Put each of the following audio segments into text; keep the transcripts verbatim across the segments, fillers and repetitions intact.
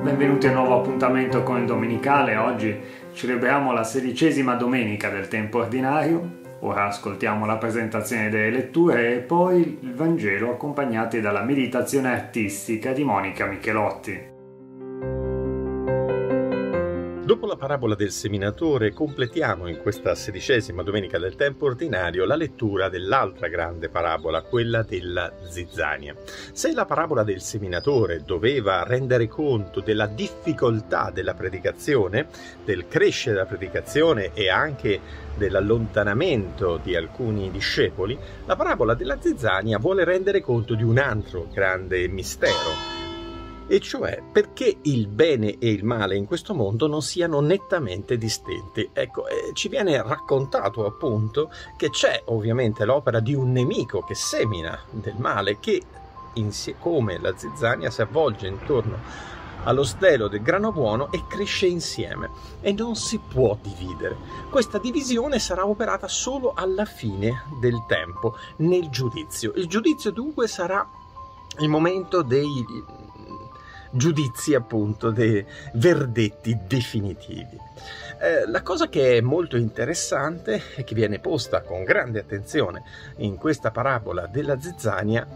Benvenuti a un nuovo appuntamento con il Domenicale. Oggi celebriamo la sedicesima domenica del tempo ordinario. Ora ascoltiamo la presentazione delle letture e poi il Vangelo accompagnati dalla meditazione artistica di Monica Michelotti. Dopo la parabola del seminatore completiamo in questa sedicesima domenica del tempo ordinario la lettura dell'altra grande parabola, quella della zizzania. Se la parabola del seminatore doveva rendere conto della difficoltà della predicazione, del crescere della predicazione e anche dell'allontanamento di alcuni discepoli, la parabola della zizzania vuole rendere conto di un altro grande mistero. E cioè perché il bene e il male in questo mondo non siano nettamente distinti. Ecco, eh, ci viene raccontato appunto che c'è ovviamente l'opera di un nemico che semina del male, che insie- come la zizzania si avvolge intorno allo stelo del grano buono e cresce insieme e non si può dividere. Questa divisione sarà operata solo alla fine del tempo, nel giudizio. Il giudizio dunque sarà il momento dei giudizi, appunto, dei verdetti definitivi. Eh, la cosa che è molto interessante e che viene posta con grande attenzione in questa parabola della zizzania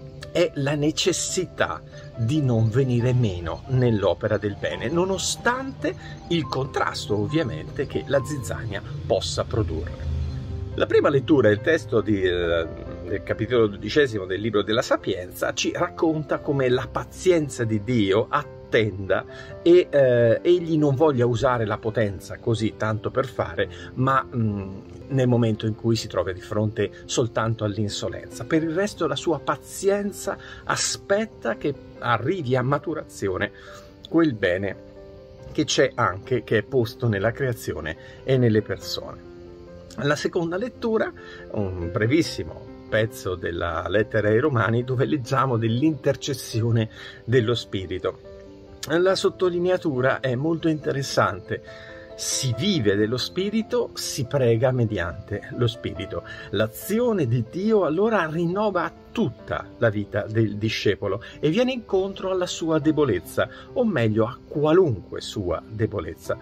è la necessità di non venire meno nell'opera del bene, nonostante il contrasto ovviamente che la zizzania possa produrre. La prima lettura, il testo di, eh, del capitolo dodicesimo del libro della Sapienza, ci racconta come la pazienza di Dio attenda e eh, egli non voglia usare la potenza così tanto per fare, ma mh, nel momento in cui si trova di fronte soltanto all'insolenza. Per il resto la sua pazienza aspetta che arrivi a maturazione quel bene che c'è anche, che è posto nella creazione e nelle persone. La seconda lettura, un brevissimo pezzo della lettera ai Romani dove leggiamo dell'intercessione dello Spirito. La sottolineatura è molto interessante. Si vive dello Spirito, si prega mediante lo Spirito. L'azione di Dio allora rinnova tutta la vita del discepolo e viene incontro alla sua debolezza, o meglio a qualunque sua debolezza.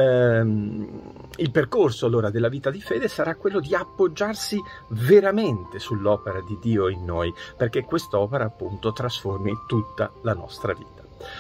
Ehm, il percorso allora della vita di fede sarà quello di appoggiarsi veramente sull'opera di Dio in noi, perché quest'opera appunto trasformi tutta la nostra vita.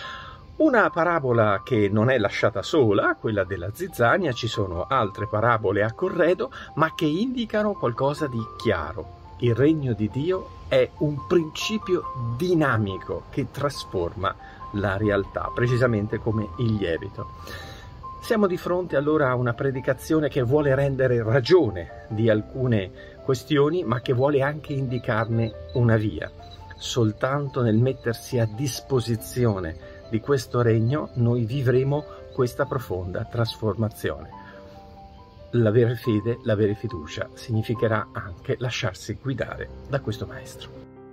Una parabola che non è lasciata sola, quella della zizzania. Ci sono altre parabole a corredo, ma che indicano qualcosa di chiaro. Il regno di Dio è un principio dinamico che trasforma la realtà, precisamente come il lievito. Siamo di fronte allora a una predicazione che vuole rendere ragione di alcune questioni, ma che vuole anche indicarne una via. Soltanto nel mettersi a disposizione di questo regno noi vivremo questa profonda trasformazione. L'avere fede, l'avere fiducia significherà anche lasciarsi guidare da questo Maestro.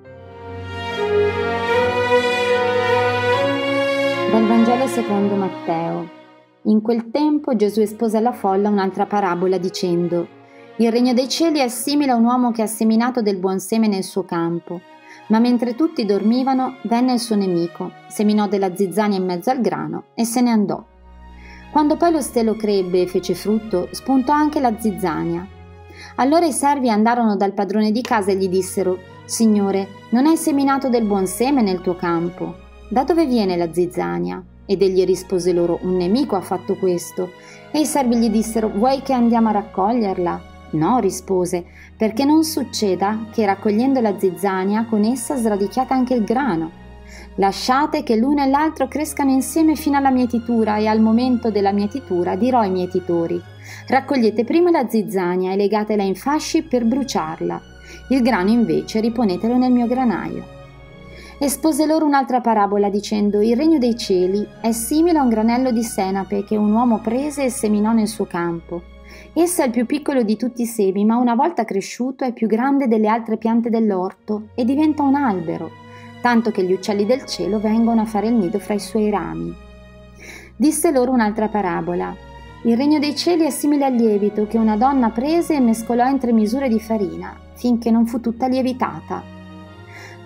Dal Vangelo secondo Matteo. In quel tempo Gesù espose alla folla un'altra parabola dicendo: il regno dei cieli è simile a un uomo che ha seminato del buon seme nel suo campo. Ma mentre tutti dormivano, venne il suo nemico, seminò della zizzania in mezzo al grano e se ne andò. Quando poi lo stelo crebbe e fece frutto, spuntò anche la zizzania. Allora i servi andarono dal padrone di casa e gli dissero: Signore, non hai seminato del buon seme nel tuo campo? Da dove viene la zizzania? Ed egli rispose loro: un nemico ha fatto questo. E i servi gli dissero: vuoi che andiamo a raccoglierla? No, rispose, perché non succeda che raccogliendo la zizzania con essa sradichiate anche il grano. Lasciate che l'uno e l'altro crescano insieme fino alla mietitura, e al momento della mietitura dirò ai mietitori: raccogliete prima la zizzania e legatela in fasci per bruciarla. Il grano invece riponetelo nel mio granaio. Espose loro un'altra parabola dicendo: il regno dei cieli è simile a un granello di senape che un uomo prese e seminò nel suo campo. Esso è il più piccolo di tutti i semi, ma una volta cresciuto è più grande delle altre piante dell'orto e diventa un albero, tanto che gli uccelli del cielo vengono a fare il nido fra i suoi rami. Disse loro un'altra parabola: il regno dei cieli è simile al lievito che una donna prese e mescolò in tre misure di farina, finché non fu tutta lievitata.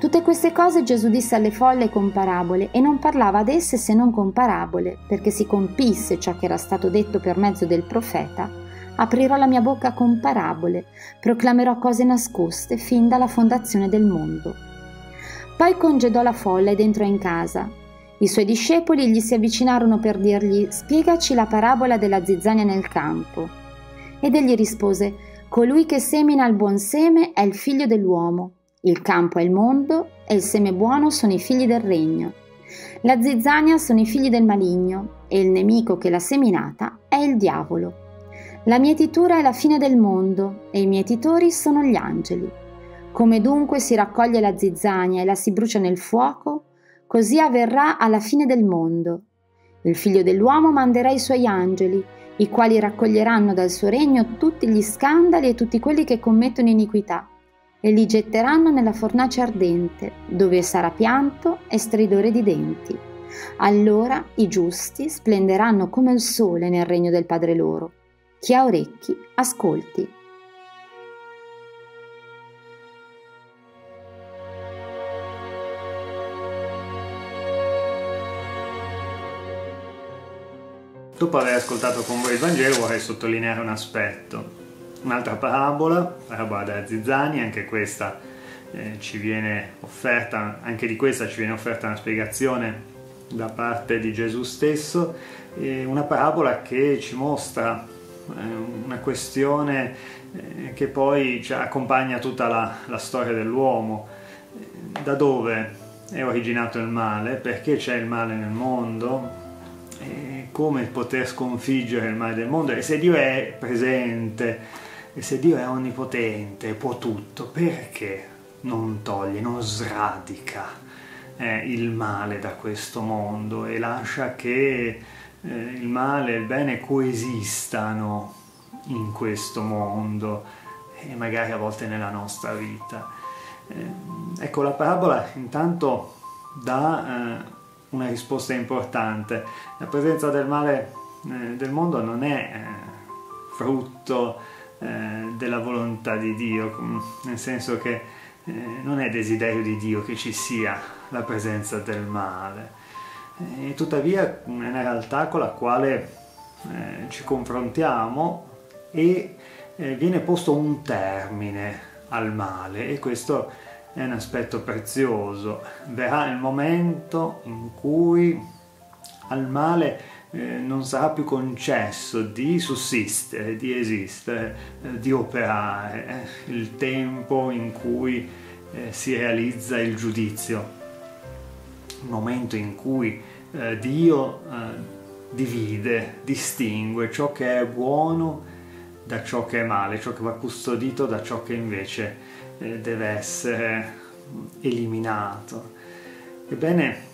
Tutte queste cose Gesù disse alle folle con parabole e non parlava ad esse se non con parabole, perché si compisse ciò che era stato detto per mezzo del profeta: aprirò la mia bocca con parabole, proclamerò cose nascoste fin dalla fondazione del mondo. Poi congedò la folla ed entrò in casa. I suoi discepoli gli si avvicinarono per dirgli: spiegaci la parabola della zizzania nel campo. Ed egli rispose: colui che semina il buon seme è il figlio dell'uomo. Il campo è il mondo e il seme buono sono i figli del regno. La zizzania sono i figli del maligno e il nemico che l'ha seminata è il diavolo. La mietitura è la fine del mondo e i mietitori sono gli angeli. Come dunque si raccoglie la zizzania e la si brucia nel fuoco, così avverrà alla fine del mondo. Il figlio dell'uomo manderà i suoi angeli, i quali raccoglieranno dal suo regno tutti gli scandali e tutti quelli che commettono iniquità, e li getteranno nella fornace ardente, dove sarà pianto e stridore di denti. Allora i giusti splenderanno come il sole nel regno del Padre loro. Chi ha orecchi, ascolti. Dopo aver ascoltato con voi il Vangelo vorrei sottolineare un aspetto. Un'altra parabola, la parabola della zizzania, anche questa eh, ci viene offerta, anche di questa ci viene offerta una spiegazione da parte di Gesù stesso, eh, una parabola che ci mostra eh, una questione eh, che poi ci accompagna tutta la, la storia dell'uomo. Da dove è originato il male? Perché c'è il male nel mondo? E come poter sconfiggere il male del mondo? E se Dio è presente, e se Dio è onnipotente, può tutto, perché non toglie, non sradica eh, il male da questo mondo e lascia che eh, il male e il bene coesistano in questo mondo e magari a volte nella nostra vita? Eh, ecco, la parabola intanto dà eh, una risposta importante. La presenza del male eh, del mondo non è eh, frutto eh, della volontà di Dio, nel senso che eh, non è desiderio di Dio che ci sia la presenza del male, e tuttavia è una realtà con la quale eh, ci confrontiamo e eh, viene posto un termine al male, e questo è un aspetto prezioso. Verrà il momento in cui al male eh, non sarà più concesso di sussistere, di esistere, eh, di operare, eh, il tempo in cui eh, si realizza il giudizio, il momento in cui eh, Dio eh, divide, distingue ciò che è buono da ciò che è male, ciò che va custodito da ciò che invece eh, deve essere eliminato. Ebbene,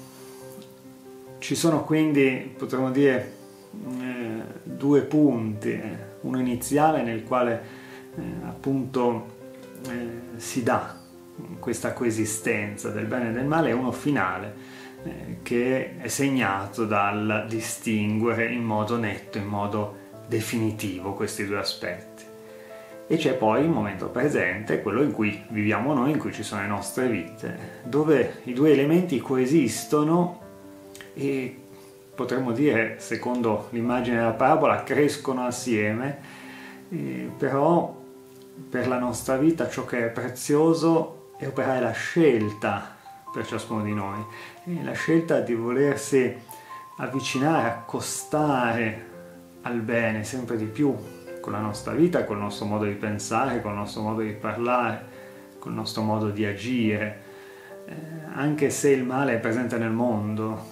ci sono quindi, potremmo dire, eh, due punti, eh, uno iniziale nel quale eh, appunto eh, si dà questa coesistenza del bene e del male, e uno finale eh, che è segnato dal distinguere in modo netto, in modo definitivo questi due aspetti. E c'è poi il momento presente, quello in cui viviamo noi, in cui ci sono le nostre vite, dove i due elementi coesistono e, potremmo dire, secondo l'immagine della parabola, crescono assieme, eh, però per la nostra vita ciò che è prezioso è operare la scelta per ciascuno di noi, e la scelta di volersi avvicinare, accostare al bene sempre di più con la nostra vita, col nostro modo di pensare, col nostro modo di parlare, col nostro modo di agire. Eh, anche se il male è presente nel mondo,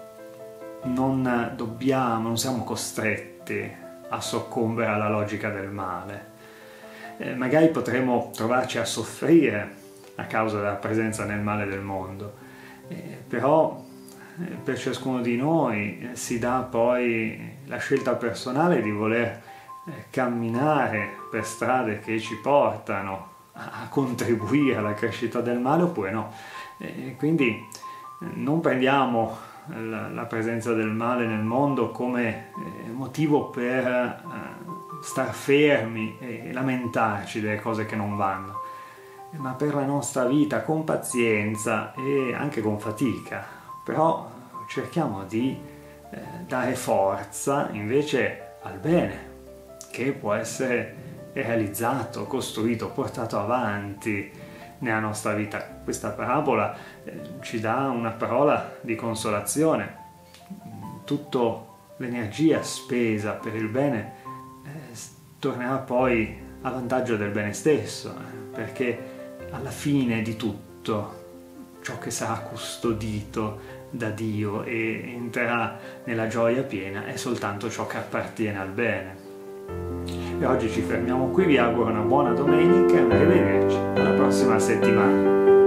non dobbiamo, non siamo costretti a soccombere alla logica del male. Eh, magari potremo trovarci a soffrire a causa della presenza nel male del mondo, eh, però eh, per ciascuno di noi eh, si dà poi la scelta personale di voler eh, camminare per strade che ci portano a, a contribuire alla crescita del male oppure no. Eh, quindi eh, non prendiamo la, la presenza del male nel mondo come eh, motivo per eh, star fermi e lamentarci delle cose che non vanno. ma per la nostra vita con pazienza e anche con fatica. Però cerchiamo di eh, dare forza invece al bene, che può essere realizzato, costruito, portato avanti nella nostra vita. Questa parabola eh, ci dà una parola di consolazione. Tutta l'energia spesa per il bene eh, tornerà poi a vantaggio del bene stesso, eh, perché alla fine di tutto ciò che sarà custodito da Dio e entrerà nella gioia piena è soltanto ciò che appartiene al bene. E oggi ci fermiamo qui, vi auguro una buona domenica e arrivederci alla prossima settimana.